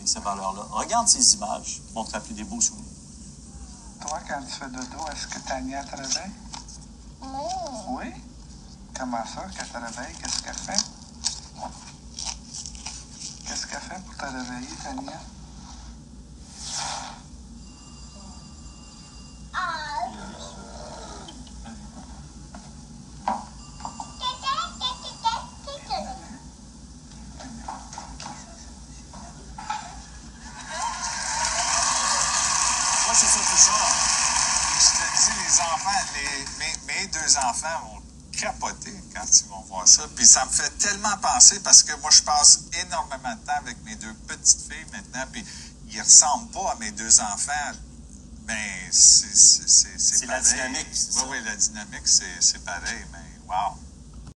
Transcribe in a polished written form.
avec ces valeurs-là. Regarde ces images, vont te rappeler des beaux souvenirs. Toi, quand tu fais dodo, est-ce que Tania te réveille? Oui? Comment ça, quand tu te réveilles, qu'est-ce qu'elle fait? Qu'est-ce qu'elle fait pour te réveiller, Tania? Moi, c'est ça tout ça. Je te dis, les enfants, mes deux enfants vont capoter quand ils vont voir ça. Puis ça me fait tellement penser parce que moi, je passe énormément de temps avec mes deux petites filles maintenant. Puis ils ressemblent pas à mes deux enfants. Mais c'est la pareil. dynamique, c'est ça. Oui, la dynamique, c'est pareil. Mais wow!